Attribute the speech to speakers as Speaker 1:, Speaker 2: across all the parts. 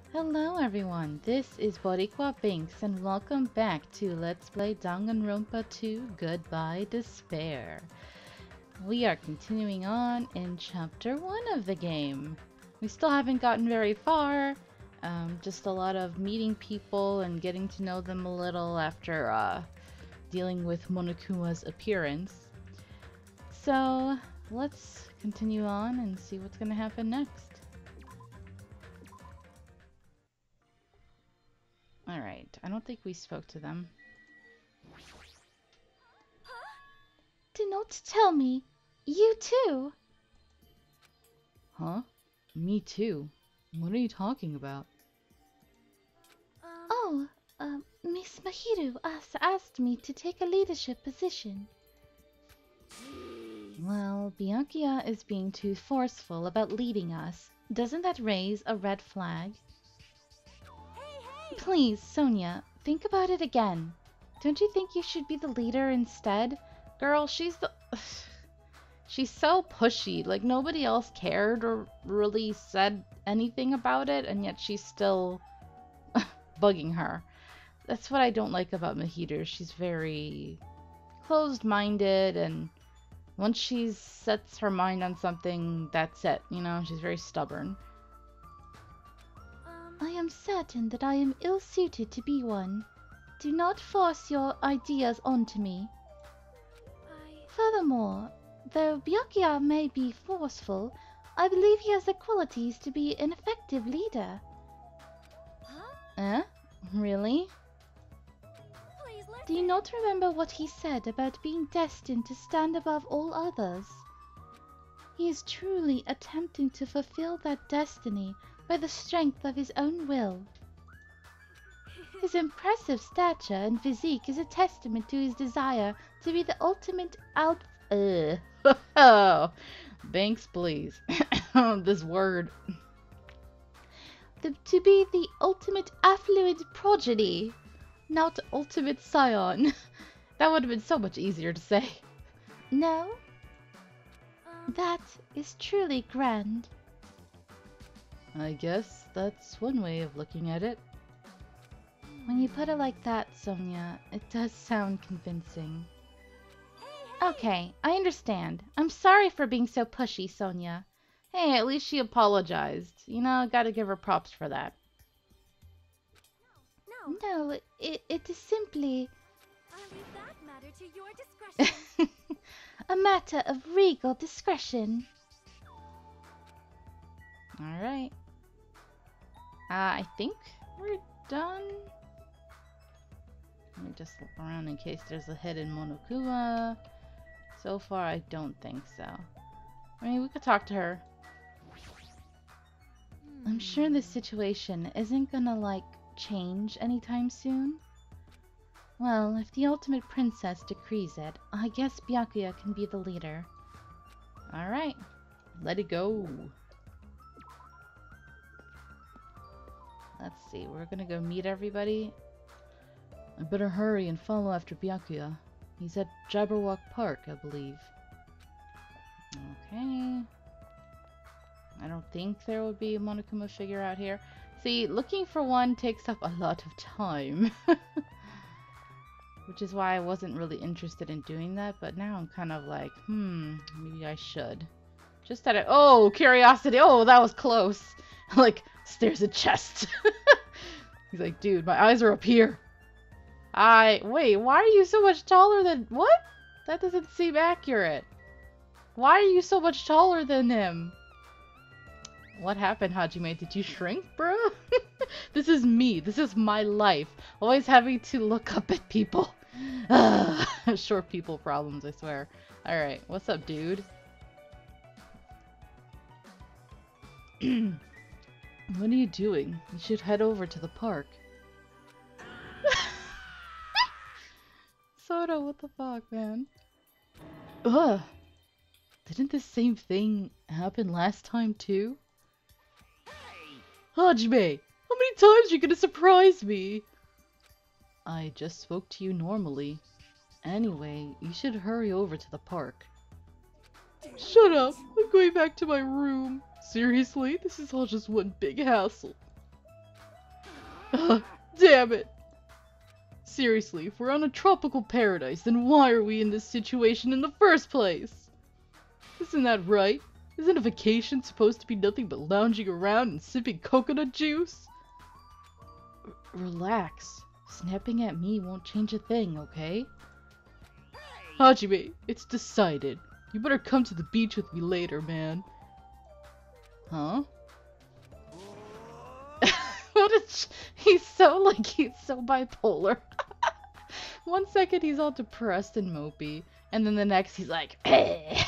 Speaker 1: Hello everyone, this is Boricua Binks and welcome back to Let's Play Danganronpa 2 Goodbye Despair. We are continuing on in chapter 1 of the game. We still haven't gotten very far, just a lot of meeting people and getting to know them a little after dealing with Monokuma's appearance. So let's continue on and see what's going to happen next. Alright, I don't think we spoke to them.
Speaker 2: Do not tell me. You too.
Speaker 1: Huh? Me too. What are you talking about?
Speaker 2: Oh, Miss Mahiru asked me to take a leadership position.
Speaker 1: Well, Byakuya is being too forceful about leading us. Doesn't that raise a red flag? Please, Sonia, think about it again. Don't you think you should be the leader instead? Girl, she's the... She's so pushy. Like, nobody else cared or really said anything about it, and yet she's still bugging her. That's what I don't like about Mahiru. She's very closed-minded, and once she sets her mind on something, that's it. You know, she's very stubborn.
Speaker 2: I am certain that I am ill-suited to be one. Do not force your ideas onto me. Furthermore, though Byakuya may be forceful, I believe he has the qualities to be an effective leader.
Speaker 1: Really?
Speaker 2: Do you not remember what he said about being destined to stand above all others? He is truly attempting to fulfill that destiny by the strength of his own will. His impressive stature and physique is a testament to his desire to be the ultimate
Speaker 1: Oh, Banks, please. This word.
Speaker 2: To be the ultimate affluent progeny.
Speaker 1: Not ultimate scion. That would have been so much easier to say.
Speaker 2: No? That is truly grand.
Speaker 1: I guess that's one way of looking at it.
Speaker 2: When you put it like that, Sonia, it does sound convincing.
Speaker 1: Okay, I understand. I'm sorry for being so pushy, Sonia. Hey, at least she apologized. You know, gotta give her props for that.
Speaker 2: No, it is simply...
Speaker 3: I'll leave that matter to your discretion.
Speaker 2: a matter of regal discretion.
Speaker 1: Alright. I think we're done. Let me just look around in case there's a hidden Monokuma. So far, I don't think so. I mean, we could talk to her. I'm sure this situation isn't gonna, like, change anytime soon. Well, if the ultimate princess decrees it, I guess Byakuya can be the leader. Alright, let it go. Let's see, we're gonna go meet everybody. I better hurry and follow after Byakuya. He's at Jabberwock Park, I believe. Okay. I don't think there will be a Monokuma figure out here. See, looking for one takes up a lot of time. Which is why I wasn't really interested in doing that, but now I'm kind of like, maybe I should. Just that oh, curiosity! Oh, that was close! Like, stares at chest. He's like, dude, my eyes are up here. Wait, why are you so much taller than... What? That doesn't seem accurate. Why are you so much taller than him? What happened, Hajime? Did you shrink, bro? This is me. This is my life. Always having to look up at people. Short people problems, I swear. Alright, what's up, dude? What are you doing? You should head over to the park. Soda, what the fuck, man? Ugh! Didn't the same thing happen last time, too? Hajime! How many times are you gonna surprise me? I just spoke to you normally. Anyway, you should hurry over to the park. Shut up! I'm going back to my room. Seriously? This is all just one big hassle. Ugh, damn it! Seriously, if we're on a tropical paradise, then why are we in this situation in the first place? Isn't that right? Isn't a vacation supposed to be nothing but lounging around and sipping coconut juice? Relax. Snapping at me won't change a thing, okay? Hajime, it's decided. You better come to the beach with me later, man. Huh? He's so bipolar. One second he's all depressed and mopey, and then the next he's like, eh.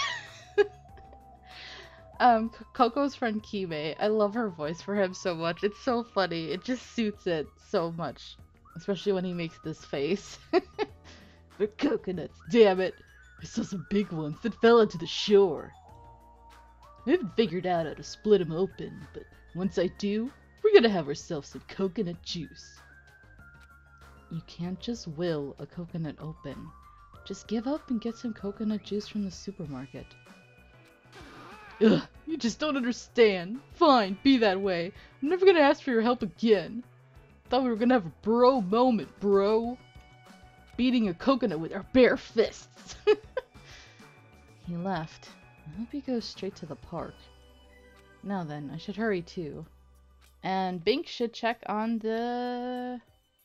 Speaker 1: Coco's friend Kime, I love her voice for him so much. It's so funny. It just suits it so much. Especially when he makes this face. The coconuts, damn it. I saw some big ones that fell into the shore. I haven't figured out how to split them open, but once I do, we're gonna have ourselves some coconut juice. You can't just will a coconut open. Just give up and get some coconut juice from the supermarket. Ugh, you just don't understand. Fine, be that way. I'm never gonna ask for your help again. Thought we were gonna have a bro moment, bro. Beating a coconut with our bare fists. He left. I hope he goes straight to the park. Now then, I should hurry too. And Bink should check on the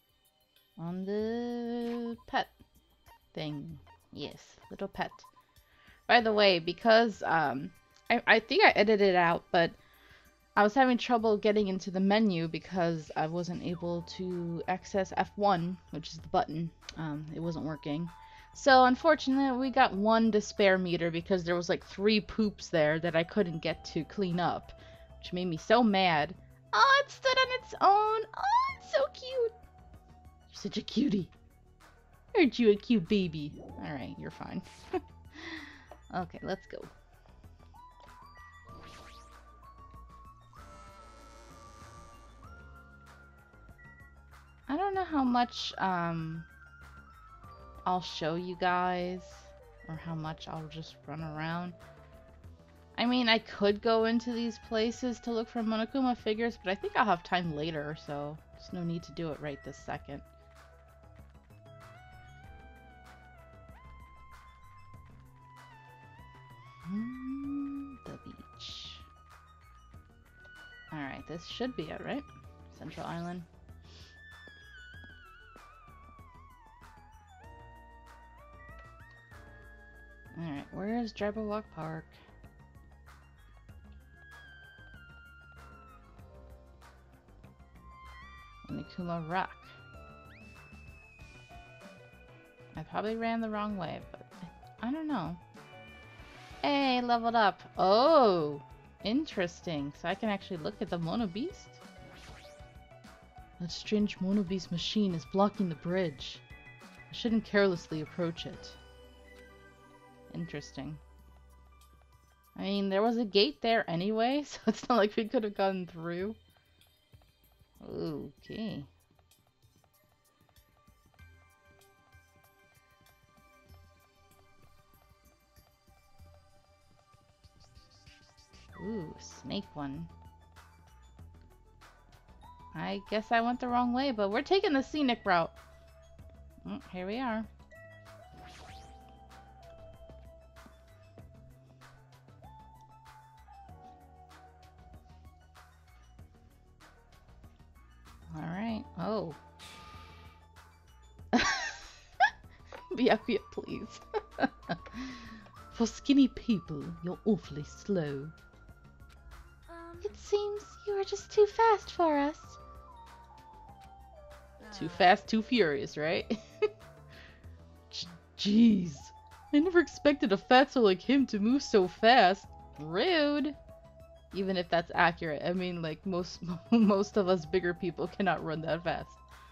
Speaker 1: pet thing. Yes, little pet. By the way, because I think I edited it out, but I was having trouble getting into the menu because I wasn't able to access F1, which is the button. It wasn't working. So unfortunately, we got one despair meter because there was like 3 poops there that I couldn't get to clean up, which made me so mad. Oh, it stood on its own. Oh, it's so cute. You're such a cutie. Aren't you a cute baby? Alright, you're fine. Okay, let's go. I don't know how much I'll show you guys, or how much I'll just run around. I mean, I could go into these places to look for Monokuma figures, but I think I'll have time later, so there's no need to do it right this second. The beach. Alright, this should be it, right? Central Island. Alright, where is Jabberwock Park? Monokuma Rock. I probably ran the wrong way, but I don't know. Hey, leveled up. Oh, interesting. So I can actually look at the Mono Beast? That strange Mono Beast machine is blocking the bridge. I shouldn't carelessly approach it. Interesting. I mean, there was a gate there anyway, so it's not like we could have gotten through. Okay. Ooh, snake one. I guess I went the wrong way, but we're taking the scenic route. Oh, here we are. Alright. Oh. Byakuya, please. For skinny people, you're awfully slow.
Speaker 2: It seems you are just too fast for us.
Speaker 1: Too fast, too furious, right? Jeez. I never expected a fatso like him to move so fast. Rude. Even if that's accurate. I mean, like, most of us bigger people cannot run that fast.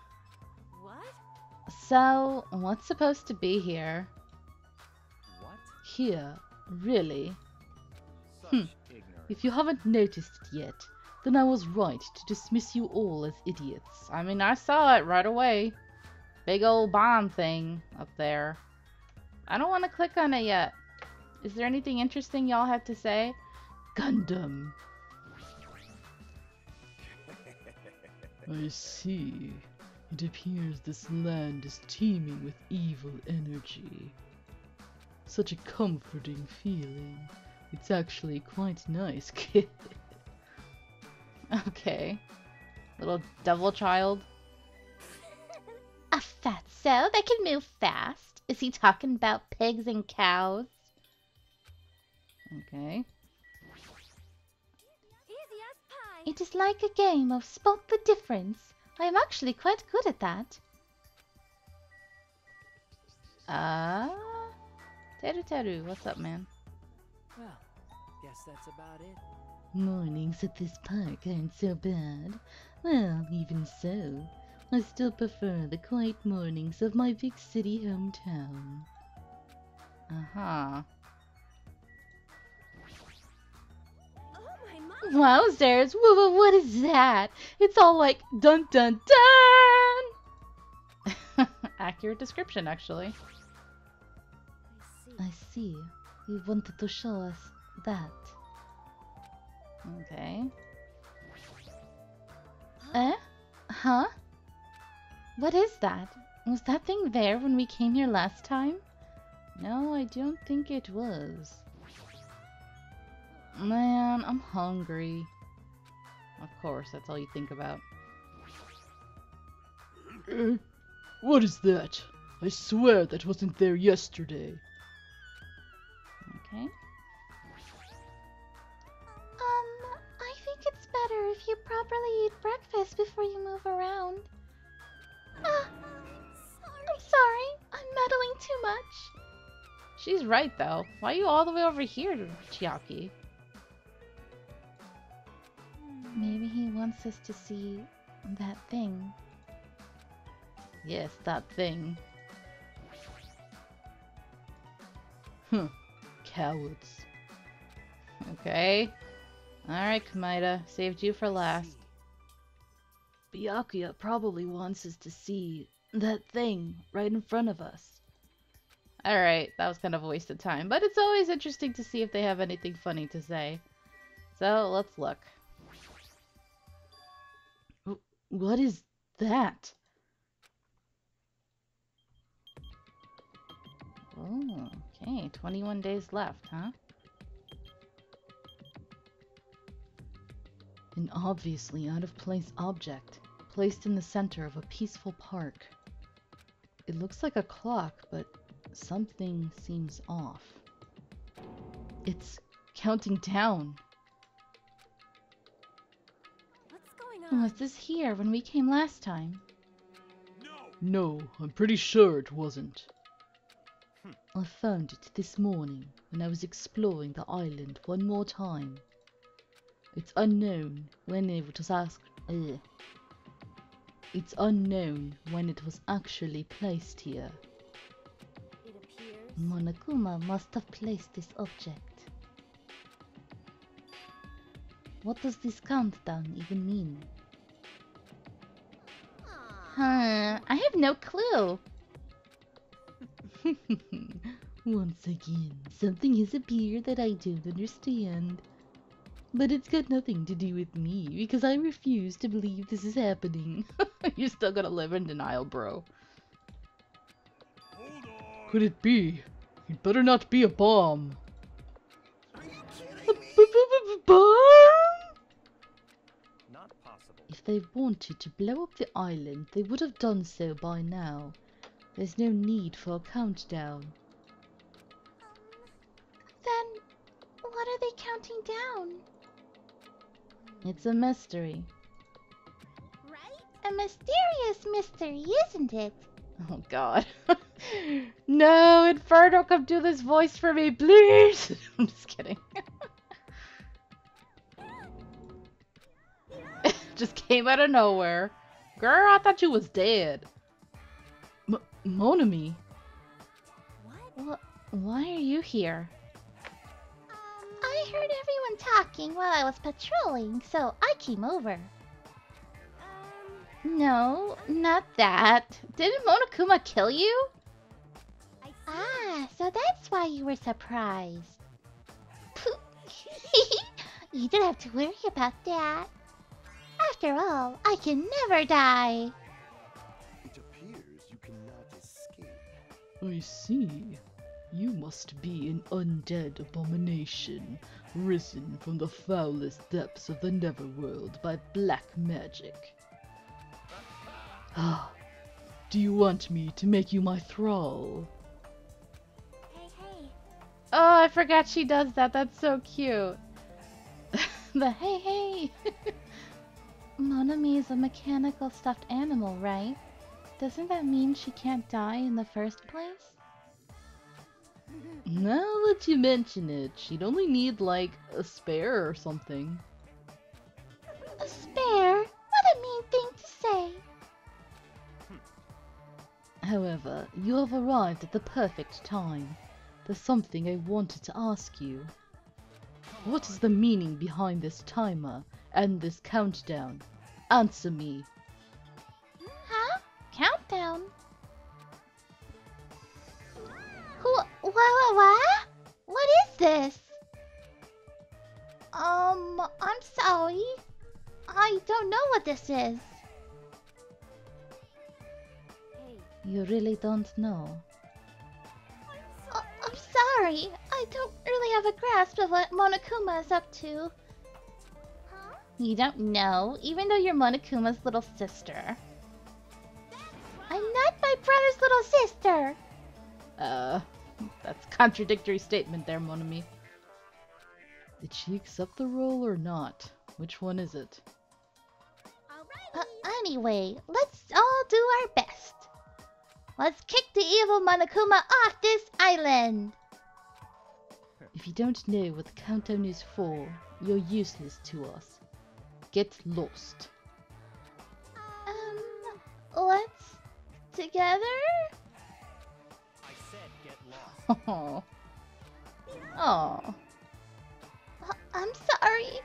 Speaker 3: What?
Speaker 2: So, what's supposed to be here?
Speaker 4: What?
Speaker 1: Here? Really?
Speaker 4: Such ignorance.
Speaker 1: If you haven't noticed it yet, then I was right to dismiss you all as idiots. I mean, I saw it right away. Big old bomb thing up there. I don't want to click on it yet. Is there anything interesting y'all have to say? Gundam. I see. It appears this land is teeming with evil energy. Such a comforting feeling. It's actually quite nice, kid. Okay. Little devil child.
Speaker 2: A fatso that can move fast? Is he talking about pigs and cows?
Speaker 1: Okay.
Speaker 3: Easy as pie.
Speaker 2: It is like a game of spot the difference. I am actually quite good at that.
Speaker 1: Teru Teru, what's up, man?
Speaker 4: Well, guess that's about it.
Speaker 1: Mornings at this park aren't so bad. Well, even so, I still prefer the quiet mornings of my big city hometown. Uh-huh.
Speaker 3: Oh my mom.
Speaker 2: Wowzers, what is that? It's all like dun dun dun!
Speaker 1: Accurate description, actually.
Speaker 2: I see. You wanted to show us that.
Speaker 1: Okay.
Speaker 2: Eh? Huh? What is that? Was that thing there when we came here last time?
Speaker 1: No, I don't think it was. Man, I'm hungry. Of course, that's all you think about. What is that? I swear that wasn't there yesterday. Okay.
Speaker 2: I think it's better if you properly eat breakfast before you move around. I'm sorry. I'm meddling too much.
Speaker 1: She's right, though. Why are you all the way over here, Chiaki?
Speaker 2: Maybe he wants us to see that thing.
Speaker 1: Yes, that thing. Huh. Cowards. Okay. Alright, Kamaida. Saved you for last. Byakuya probably wants us to see that thing right in front of us. Alright, that was kind of a waste of time, but it's always interesting to see if they have anything funny to say. So, let's look. What is that? Oh, okay. 21 days left, huh? An obviously out-of-place object, placed in the center of a peaceful park. It looks like a clock, but something seems off. It's counting down.
Speaker 3: What's going on?
Speaker 2: Was this here when we came last time?
Speaker 1: No, I'm pretty sure it wasn't. I found it this morning when I was exploring the island one more time. It's unknown when it was It's unknown when it was actually placed here.
Speaker 3: It appears.
Speaker 2: Monokuma must have placed this object. What does this countdown even mean? Huh, I have no clue. Once again, something has appeared that I don't understand. But it's got nothing to do with me, because I refuse to believe this is happening. You're still gonna live in denial, bro. Could it be? It better not be a bomb.
Speaker 4: Are you kidding me?
Speaker 1: Bomb?
Speaker 4: Not possible.
Speaker 1: If they wanted to blow up the island, they would have done so by now. There's no need for a countdown.
Speaker 2: Then, what are they counting down?
Speaker 1: It's a mystery.
Speaker 3: Right?
Speaker 2: A mysterious mystery, isn't it?
Speaker 1: Oh god. No, Inferno, come do this voice for me, please! I'm just kidding. Just came out of nowhere. Girl, I thought you was dead. Monami?
Speaker 3: What?
Speaker 2: Why are you here? I heard everyone talking while I was patrolling, so I came over. No, not that. Didn't Monokuma kill you? Ah, so that's why you were surprised. You don't have to worry about that. After all, I can never die.
Speaker 5: It appears you cannot escape.
Speaker 1: I see. You must be an undead abomination, risen from the foulest depths of the Netherworld by black magic. Ah, do you want me to make you my thrall?
Speaker 3: Hey, hey.
Speaker 1: Oh, I forgot she does that. That's so cute. The hey hey.
Speaker 2: Monami is a mechanical stuffed animal, right? Doesn't that mean she can't die in the first place?
Speaker 1: Now that you mention it, she'd only need like a spare or something.
Speaker 2: A spare? What a mean thing to say.
Speaker 1: However, you have arrived at the perfect time. There's something I wanted to ask you. What is the meaning behind this timer and this countdown? Answer me.
Speaker 2: Huh? Countdown? What? What is this? I'm sorry. I don't know what this is.
Speaker 3: Hey.
Speaker 2: You really don't know? I'm sorry. I don't really have a grasp of what Monokuma is up to.
Speaker 3: Huh?
Speaker 2: You don't know, even though you're Monokuma's little sister. I'm not my brother's little sister.
Speaker 1: That's a contradictory statement there, Monami. Did she accept the role or not? Which one is it?
Speaker 3: Alrighty.
Speaker 2: Anyway, let's all do our best. Let's kick the evil Monokuma off this island.
Speaker 1: If you don't know what the countdown is for, you're useless to us. Get lost.
Speaker 2: Let's together?
Speaker 4: I said get lost.
Speaker 1: Oh. Oh.
Speaker 2: I'm sorry.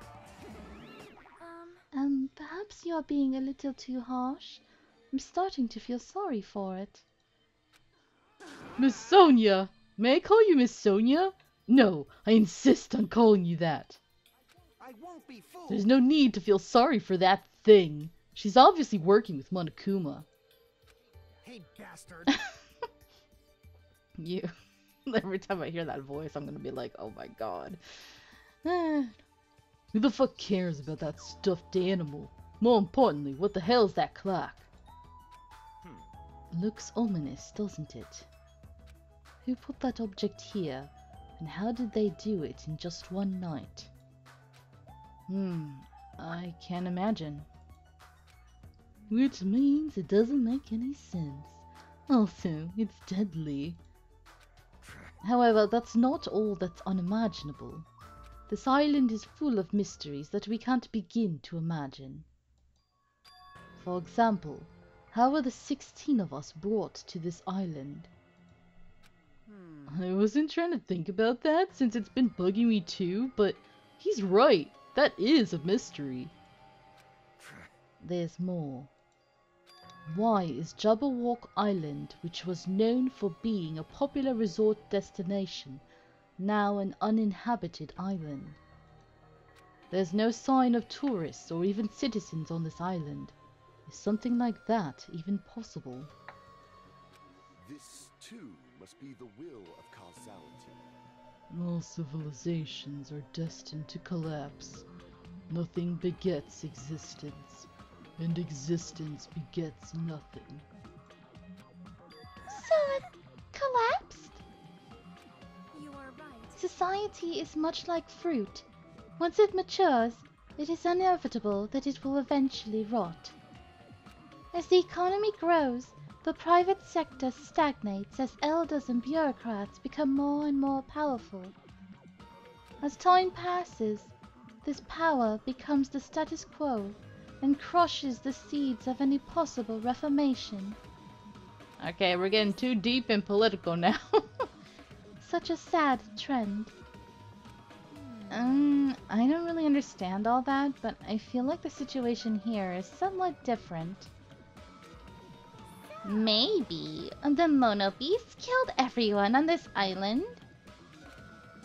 Speaker 3: Perhaps
Speaker 2: You're being a little too harsh. I'm starting to feel sorry for it.
Speaker 1: Miss Sonia! May I call you Miss Sonia? No, I insist on calling you that.
Speaker 5: I won't be fooled.
Speaker 1: There's no need to feel sorry for that thing. She's obviously working with Monokuma.
Speaker 5: Hey, bastard.
Speaker 1: You. Every time I hear that voice, I'm gonna be like, oh my god. Who the fuck cares about that stuffed animal? More importantly, what the hell's that clock? Looks ominous, doesn't it? Who put that object here, and how did they do it in just one night? I can't imagine. Which means it doesn't make any sense. Also, it's deadly. However, that's not all that's unimaginable. This island is full of mysteries that we can't begin to imagine. For example, how were the 16 of us brought to this island? I wasn't trying to think about that since it's been bugging me too, but he's right. That is a mystery. There's more. Why is Jabberwock Island, which was known for being a popular resort destination, now an uninhabited island? There's no sign of tourists or even citizens on this island. Is something like that even possible?
Speaker 5: This, too, must be the will of causality.
Speaker 1: All civilizations are destined to collapse. Nothing begets existence, and existence begets nothing.
Speaker 2: So it collapsed?
Speaker 3: you are right.
Speaker 2: Society is much like fruit. Once it matures, it is inevitable that it will eventually rot. As the economy grows, the private sector stagnates as elders and bureaucrats become more and more powerful. As time passes, this power becomes the status quo and crushes the seeds of any possible reformation.
Speaker 1: Okay, we're getting too deep and political now.
Speaker 2: Such a sad trend. I don't really understand all that, but I feel like the situation here is somewhat different. Maybe the Mono Beast killed everyone on this island.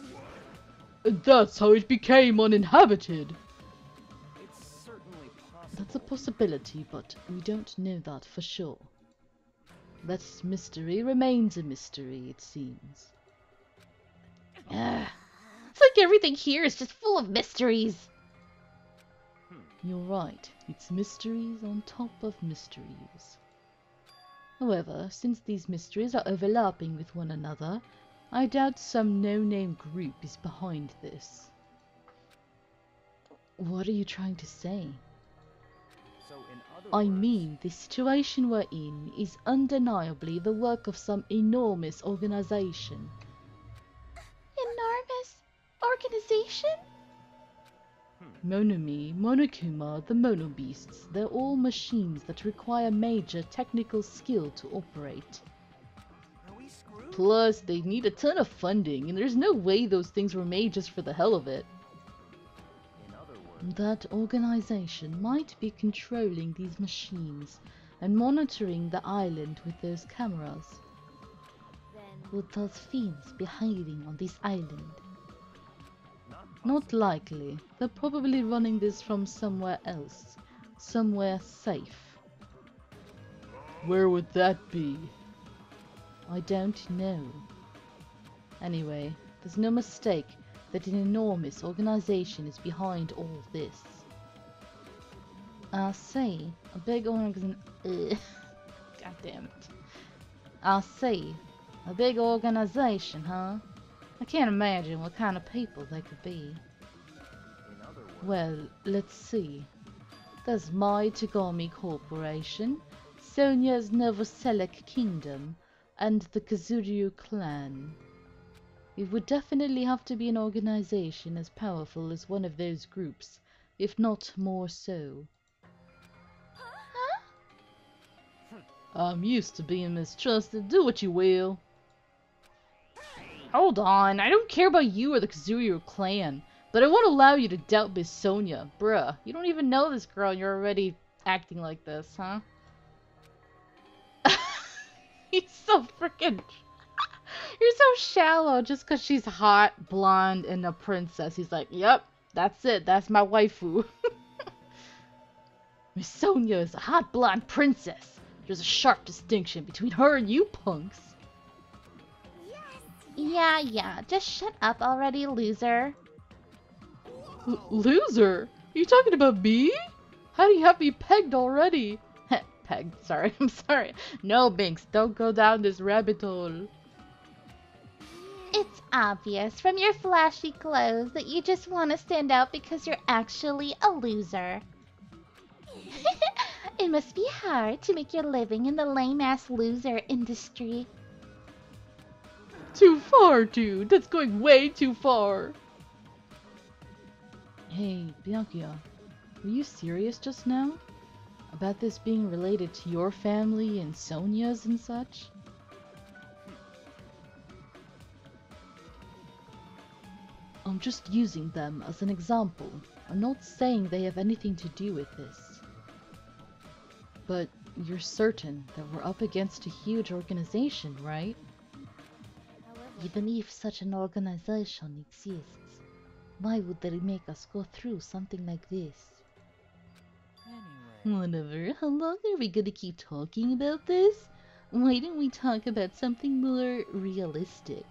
Speaker 1: And that's how it became uninhabited.
Speaker 4: It's certainly possible.
Speaker 1: It's a possibility, but we don't know that for sure. That mystery remains a mystery, it seems.
Speaker 2: It's like everything here is just full of mysteries.
Speaker 1: You're right. It's mysteries on top of mysteries. However, since these mysteries are overlapping with one another, I doubt some no-name group is behind this. What are you trying to say?
Speaker 4: So in other
Speaker 1: I
Speaker 4: words,
Speaker 1: mean, the situation we're in is undeniably the work of some enormous organization.
Speaker 2: Enormous organization?
Speaker 1: Monomi, Monokuma, the Mono Beasts, they're all machines that require major technical skill to operate.
Speaker 4: are we screwed?
Speaker 1: Plus, they need a ton of funding, and there's no way those things were made just for the hell of it.
Speaker 4: In other words,
Speaker 1: That organization might be controlling these machines and monitoring the island with those cameras.
Speaker 3: Then
Speaker 1: Would those fiends be hiding on this island?
Speaker 4: not
Speaker 1: Not likely. They're probably running this from somewhere else. Somewhere safe. Where would that be? I don't know. Anyway, there's no mistake that an enormous organization is behind all this. I say, a big God damn it. I say, a big organization, huh? I can't imagine what kind of people they could be.
Speaker 4: in other words,
Speaker 1: Well, let's see. There's my Togami Corporation, Sonia's Novoselic Kingdom, and the Kazuryu clan. It would definitely have to be an organization as powerful as one of those groups, if not more so. I'm used to being mistrusted. Do what you will. Hold on, I don't care about you or the Kazuryu clan, but I won't allow you to doubt Miss Sonia. Bruh, you don't even know this girl and you're already acting like this, huh? He's so freaking... You're so shallow just because she's hot, blonde, and a princess. He's like, yep, that's it. That's my waifu. Miss Sonia is a hot, blonde princess. There's a sharp distinction between her and you punks.
Speaker 2: Yeah, just shut up already, loser.
Speaker 1: Loser? Are you talking about me? How do you have me pegged already? Pegged, sorry, I'm sorry. No, Binks, don't go down this rabbit hole.
Speaker 2: It's obvious from your flashy clothes that you just want to stand out because you're actually a loser. It must be hard to make your living in the lame-ass loser industry.
Speaker 1: Too far, dude. That's going way too far. Hey, Bianca, were you serious just now? About this being related to your family and Sonia's and such? I'm just using them as an example. I'm not saying they have anything to do with this. But you're certain that we're up against a huge organization, right? Even if such an organization exists, why would they make us go through something like this?
Speaker 4: anyway,
Speaker 1: Whatever, how long are we gonna keep talking about this? Why don't we talk about something more realistic?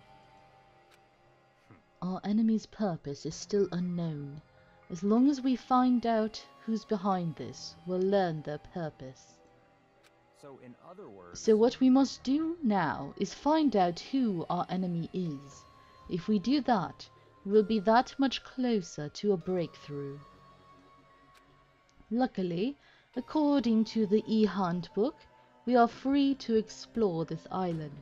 Speaker 1: Our enemy's purpose is still unknown. As long as we find out who's behind this, we'll learn their purpose.
Speaker 4: so in other words,
Speaker 1: So what we must do now is find out who our enemy is. If we do that, we'll be that much closer to a breakthrough. Luckily, according to the e-handbook, we are free to explore this island.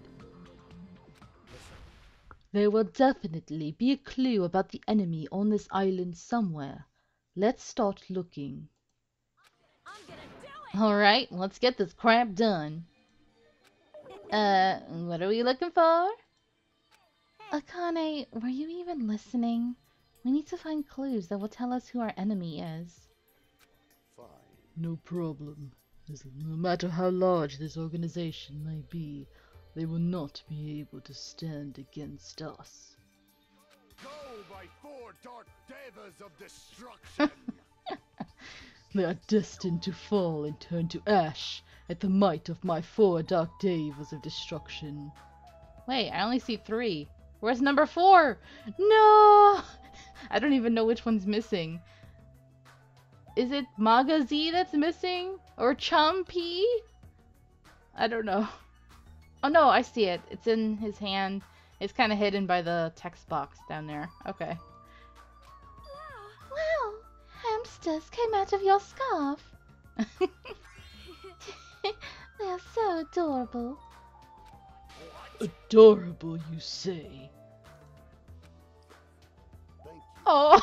Speaker 1: There will definitely be a clue about the enemy on this island somewhere. Let's start looking.
Speaker 3: I'm gonna do it.
Speaker 1: Alright, let's get this crap done. What are we looking for?
Speaker 2: Akane, were you even listening? We need to find clues that will tell us who our enemy is.
Speaker 5: Fine.
Speaker 1: No problem. No matter how large this organization may be, they will not be able to stand against us.
Speaker 5: Go by four dark devas of destruction.
Speaker 1: They are destined to fall and turn to ash at the might of my 4 dark devas of destruction. Wait, I only see 3. Where's number 4? No! I don't even know which one's missing. Is it Magazi that's missing? Or Champi? I don't know. Oh no, I see it. It's in his hand. It's kind of hidden by the text box down there. Okay.
Speaker 2: Wow, hamsters came out of your scarf. They are so adorable.
Speaker 1: Adorable, you say?
Speaker 5: Thank you.
Speaker 1: Oh!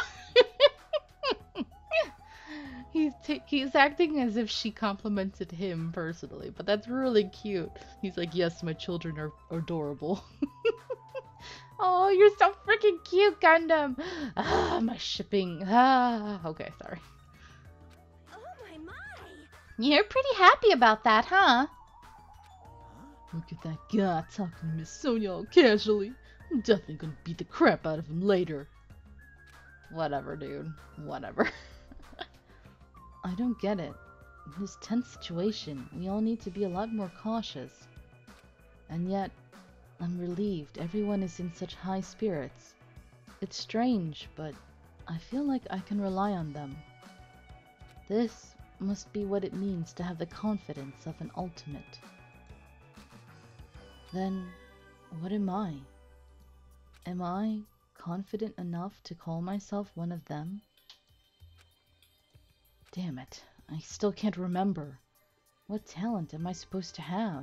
Speaker 1: He's acting as if she complimented him personally, but that's really cute. He's like, yes, my children are adorable. Oh, you're so freaking cute, Gundam! Ah, my shipping. Ah, okay, sorry.
Speaker 3: Oh my!
Speaker 2: You're pretty happy about that, huh?
Speaker 1: Look at that guy talking to Miss Sonia all casually. I'm definitely gonna beat the crap out of him later. Whatever, dude. Whatever. I don't get it. In this tense situation, we all need to be a lot more cautious. And yet, I'm relieved everyone is in such high spirits. It's strange, but I feel like I can rely on them. This must be what it means to have the confidence of an ultimate. Then, what am I? Am I confident enough to call myself one of them? Damn it, I still can't remember. What talent am I supposed to have?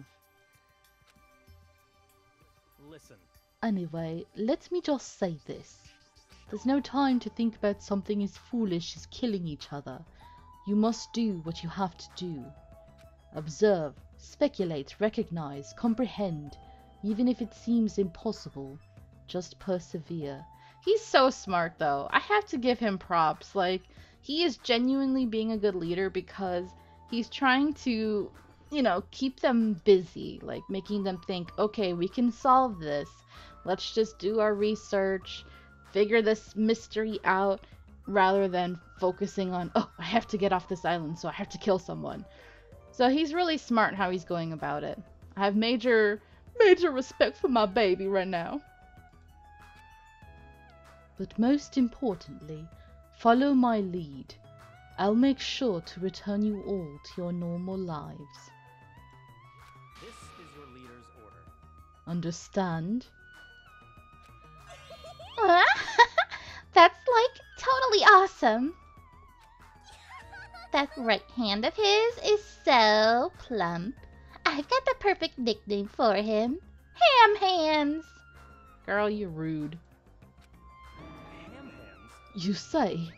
Speaker 4: Listen.
Speaker 1: Anyway, let me just say this. There's no time to think about something as foolish as killing each other. You must do what you have to do. Observe, speculate, recognize, comprehend. Even if it seems impossible, just persevere. He's so smart though. I have to give him props. Like, he is genuinely being a good leader because he's trying to, you know, keep them busy. Like, making them think, okay, we can solve this. Let's just do our research, figure this mystery out, rather than focusing on, oh, I have to get off this island, so I have to kill someone. So he's really smart how he's going about it. I have major respect for my baby right now. But most importantly, follow my lead. I'll make sure to return you all to your normal lives.
Speaker 4: This is your leader's order.
Speaker 1: Understand?
Speaker 2: That's like totally awesome. That right hand of his is so plump. I've got the perfect nickname for him. Ham Hands.
Speaker 1: Girl, you're rude.
Speaker 4: Ham hands?
Speaker 1: You say?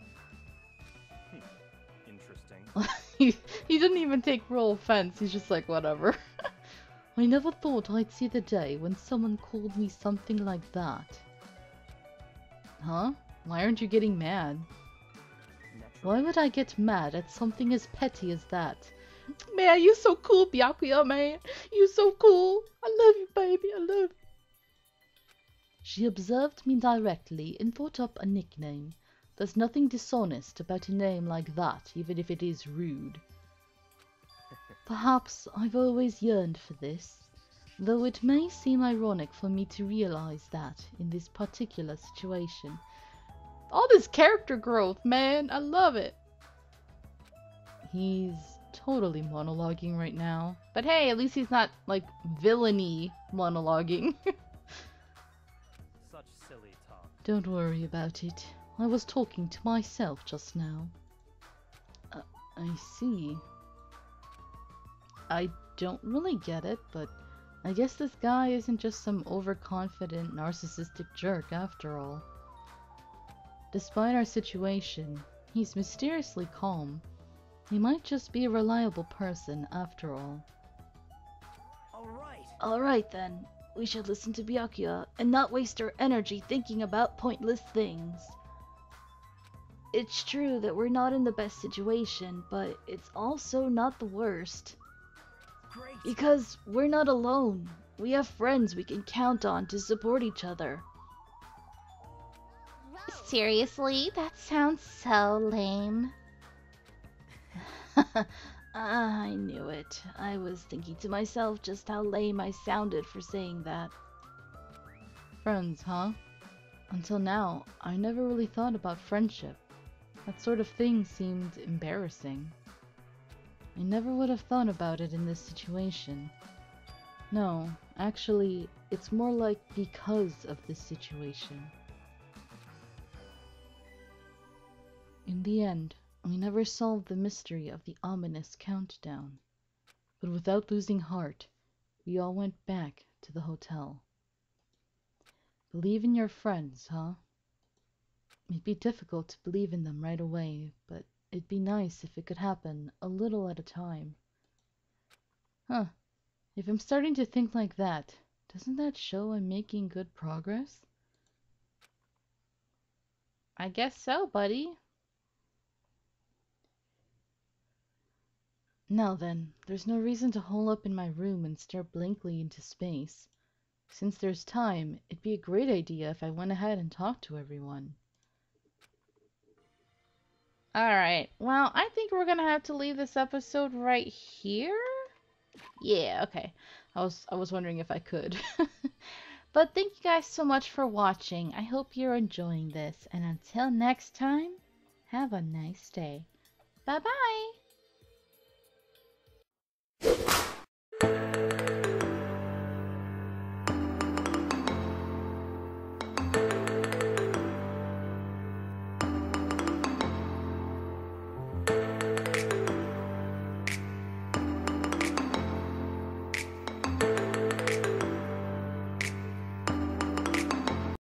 Speaker 4: Interesting.
Speaker 1: He didn't even take real offense. He's just like, whatever. I never thought I'd see the day when someone called me something like that. Huh? Why aren't you getting mad? Why would I get mad at something as petty as that? Man, you so cool, Byakuya, man. You so cool. I love you, baby. I love you. She observed me directly and thought up a nickname. There's nothing dishonest about a name like that, even if it is rude. Perhaps I've always yearned for this, though it may seem ironic for me to realize that in this particular situation. All this character growth, man. I love it. He's totally monologuing right now. But hey, at least he's not, like, villainy monologuing.
Speaker 4: Such silly talk.
Speaker 1: Don't worry about it. I was talking to myself just now. I see. I don't really get it, but I guess this guy isn't just some overconfident, narcissistic jerk after all. Despite our situation, he's mysteriously calm. He might just be a reliable person after all. Alright then, we should listen to Byakuya and not waste our energy thinking about pointless things. It's true that we're not in the best situation, but it's also not the worst.
Speaker 4: Great.
Speaker 1: Because we're not alone. We have friends we can count on to support each other.
Speaker 2: Seriously? That sounds so lame. I knew it. I was thinking to myself just how lame I sounded for saying that.
Speaker 1: Friends, huh? Until now, I never really thought about friendship. That sort of thing seemed embarrassing. I never would have thought about it in this situation. No, actually, it's more like because of this situation. In the end, we never solved the mystery of the ominous countdown. But without losing heart, we all went back to the hotel. Believe in your friends, huh? It'd be difficult to believe in them right away, but it'd be nice if it could happen a little at a time. Huh. If I'm starting to think like that, doesn't that show I'm making good progress? I guess so, buddy. Now then, there's no reason to hole up in my room and stare blankly into space. Since there's time, it'd be a great idea if I went ahead and talked to everyone. Alright, well, I think we're gonna have to leave this episode right here. Yeah, okay. I was wondering if I could. But thank you guys so much for watching. I hope you're enjoying this. And until next time, have a nice day. Bye-bye.